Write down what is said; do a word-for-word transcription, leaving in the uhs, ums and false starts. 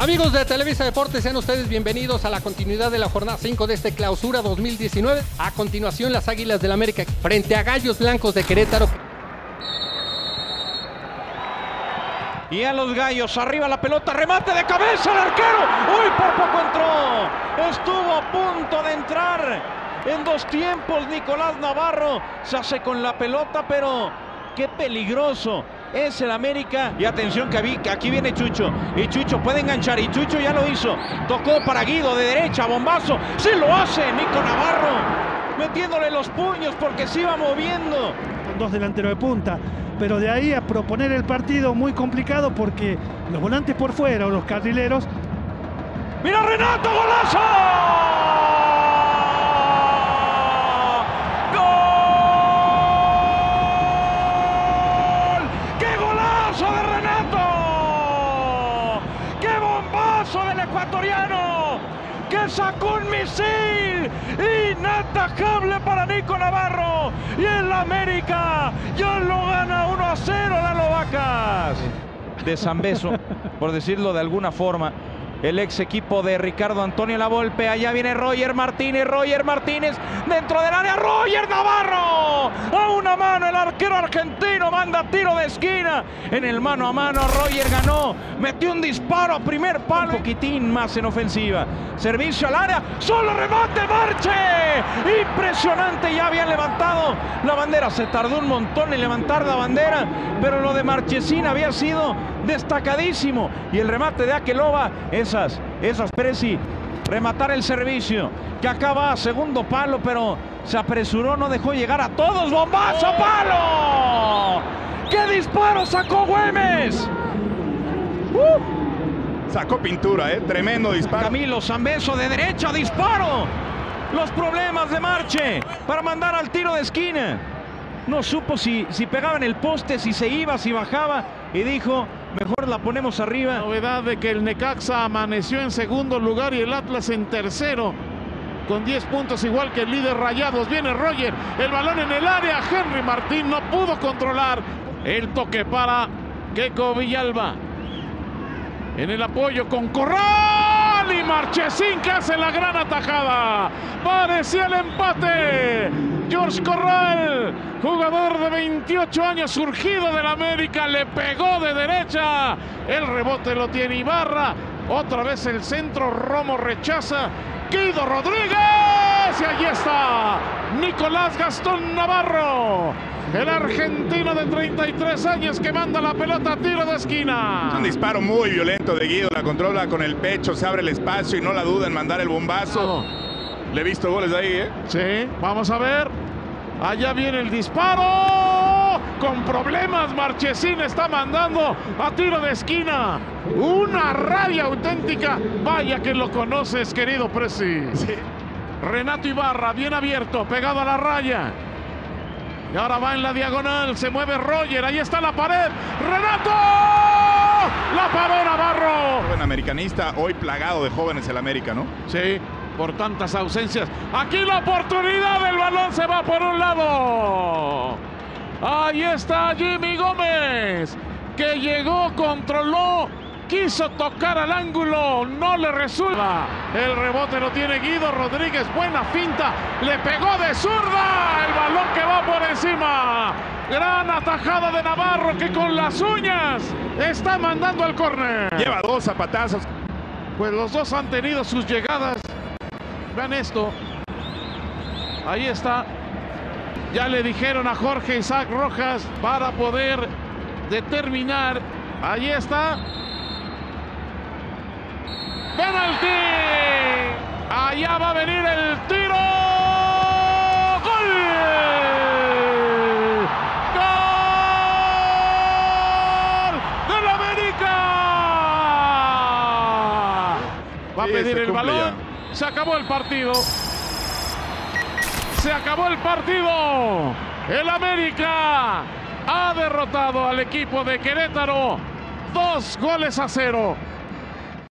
Amigos de Televisa Deportes, sean ustedes bienvenidos a la continuidad de la jornada cinco de este Clausura dos mil diecinueve. A continuación, las Águilas del América frente a Gallos Blancos de Querétaro. Y a los Gallos, arriba la pelota, remate de cabeza el arquero. ¡Uy, por poco entró! Estuvo a punto de entrar en dos tiempos. Nicolás Navarro se hace con la pelota, pero qué peligroso es el América. Y atención que vi, que aquí viene Chucho. Y Chucho puede enganchar, y Chucho ya lo hizo. Tocó para Guido de derecha, bombazo. ¡Sí lo hace! Nico Navarro metiéndole los puños porque se iba moviendo. Dos delanteros de punta. Pero de ahí a proponer el partido muy complicado porque los volantes por fuera o los carrileros. ¡Mira Renato, golazo! ¡Gol! ¡Qué golazo de Renato! ¡Qué bombazo del ecuatoriano! ¡Que sacó un misil inatajable para Nico Navarro! Y el América ya lo gana uno a cero las Lovacas. De Zambeso, por decirlo de alguna forma, el ex equipo de Ricardo Antonio Lavolpe. Allá viene Roger Martínez, Roger Martínez dentro del área, Roger Navarro. A una mano el arquero argentino manda tiro de esquina. En el mano a mano Roger ganó, metió un disparo a primer palo. Un poquitín más en ofensiva. Servicio al área, solo remate Marche. Impresionante, ya habían levantado la bandera. Se tardó un montón en levantar la bandera, pero lo de Marchesín había sido destacadísimo. Y el remate de Aqueloba, esas, esas Presi, rematar el servicio, que acaba a segundo palo, pero se apresuró, no dejó llegar a todos. ¡Bombazo, oh! ¡Palo! ¡Qué disparo sacó Güemes! ¡Uh! Sacó pintura, ¿eh? Tremendo disparo. Camilo Zambeso de derecha, disparo. Los problemas de Marche para mandar al tiro de esquina. No supo si, si pegaba en el poste, si se iba, si bajaba, y dijo, mejor la ponemos arriba. Novedad de que el Necaxa amaneció en segundo lugar y el Atlas en tercero, con diez puntos, igual que el líder Rayados. Viene Roger, el balón en el área, Henry Martín no pudo controlar. El toque para Keco Villalba. En el apoyo con Corral y Marchesín, que hace la gran atajada. Parecía el empate. George Corral, jugador de veintiocho años, surgido del América, le pegó de derecha. El rebote lo tiene Ibarra. Otra vez el centro, Romo rechaza. Guido Rodríguez. Y allí está Nicolás Gastón Navarro, el argentino de treinta y tres años, que manda la pelota a tiro de esquina. Un disparo muy violento de Guido, la controla con el pecho, se abre el espacio y no la duda en mandar el bombazo. Oh. Le he visto goles de ahí, ¿eh? Sí, vamos a ver. Allá viene el disparo. Con problemas, Marchesín está mandando a tiro de esquina. Una rabia auténtica. Vaya que lo conoces, querido Presi. Sí. Renato Ibarra, bien abierto, pegado a la raya. Y ahora va en la diagonal, se mueve Roger, ahí está la pared. ¡Renato! ¡La paró Navarro! Joven americanista, hoy plagado de jóvenes el América, ¿no? Sí, por tantas ausencias. Aquí la oportunidad, el balón se va por un lado. Ahí está Jimmy Gómez, que llegó, controló, quiso tocar al ángulo, no le resulta. El rebote lo tiene Guido Rodríguez, buena finta, le pegó de zurda, el balón que va por encima. Gran atajada de Navarro, que con las uñas está mandando al córner. Lleva dos zapatazos. Pues los dos han tenido sus llegadas. Vean esto. Ahí está. Ya le dijeron a Jorge Isaac Rojas para poder determinar. Ahí está. ¡Penalti! Allá va a venir el tiro. ¡Gol! ¡Gol del América! Va a Sí, pedir se el balón. ya. Se acabó el partido. Se acabó el partido. El América ha derrotado al equipo de Querétaro. Dos goles a cero.